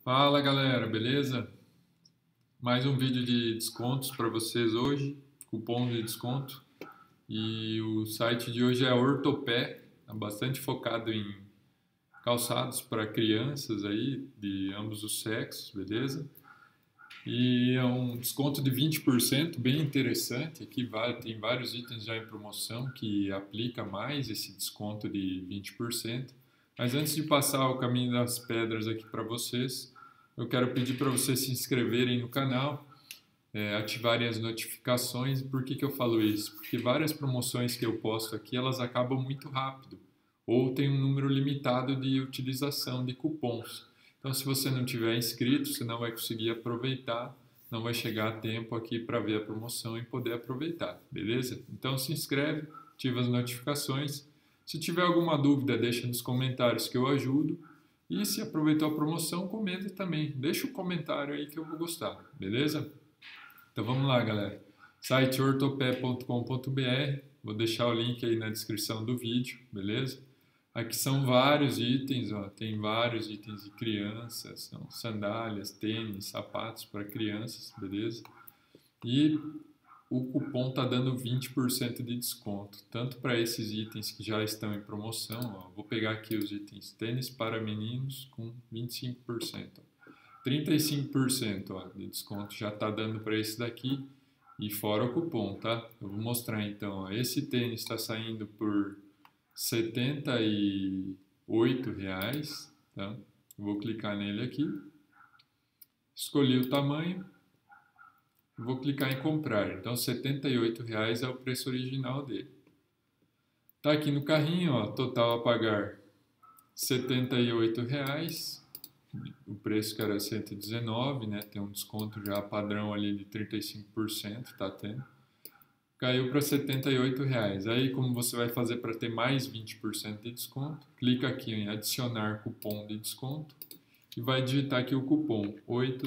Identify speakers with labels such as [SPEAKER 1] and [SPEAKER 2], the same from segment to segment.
[SPEAKER 1] Fala galera, beleza? Mais um vídeo de descontos para vocês hoje, cupom de desconto. E o site de hoje é Ortopé, é bastante focado em calçados para crianças aí, de ambos os sexos, beleza? E é um desconto de 20%, bem interessante. Aqui tem vários itens já em promoção que aplica mais esse desconto de 20%. Mas antes de passar o caminho das pedras aqui para vocês, eu quero pedir para vocês se inscreverem no canal, ativarem as notificações. Por que que eu falo isso? Porque várias promoções que eu posto aqui, elas acabam muito rápido, ou tem um número limitado de utilização de cupons. Então, se você não tiver inscrito, você não vai conseguir aproveitar, não vai chegar a tempo aqui para ver a promoção e poder aproveitar, beleza? Então, se inscreve, ativa as notificações. Se tiver alguma dúvida, deixa nos comentários que eu ajudo. E se aproveitou a promoção, comenta também. Deixa um comentário aí que eu vou gostar, beleza? Então vamos lá, galera. Site ortopé.com.br. Vou deixar o link aí na descrição do vídeo, beleza? Aqui são vários itens, ó. Tem vários itens de crianças, são sandálias, tênis, sapatos para crianças, beleza? E o cupom está dando 20% de desconto, tanto para esses itens que já estão em promoção. Ó. Vou pegar aqui os itens tênis para meninos com 25%. 35% ó, de desconto já está dando para esse daqui e fora o cupom, tá? Eu vou mostrar então. Ó. Esse tênis está saindo por R$ 78, tá? Eu vou clicar nele aqui, escolhi o tamanho. Vou clicar em comprar, então R$ 78 é o preço original dele. Tá aqui no carrinho, ó, total a pagar R$ 78, o preço que era 119, né? Tem um desconto já padrão ali de 35%, tá tendo. Caiu para R$ 78. Aí como você vai fazer para ter mais 20% de desconto? Clica aqui em adicionar cupom de desconto e vai digitar aqui o cupom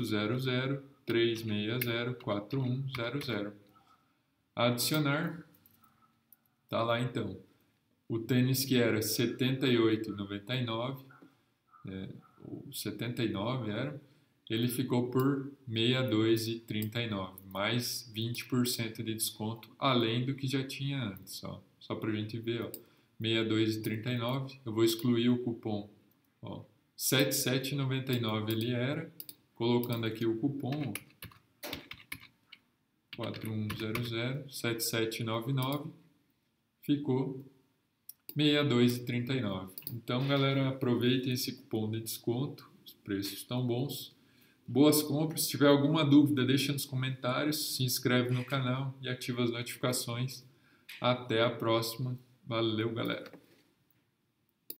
[SPEAKER 1] 800-360-4100. Adicionar, tá lá então. O tênis que era R$ 78,99, o 79 era, ele ficou por R$ 62,39, mais 20% de desconto, além do que já tinha antes, ó. Só pra gente ver, ó, R$ 62,39, eu vou excluir o cupom, ó. R$ 77,99 ele era, colocando aqui o cupom 4100-7799, ficou R$ 62,39. Então, galera, aproveitem esse cupom de desconto, os preços estão bons. Boas compras, se tiver alguma dúvida, deixa nos comentários, se inscreve no canal e ativa as notificações. Até a próxima, valeu, galera!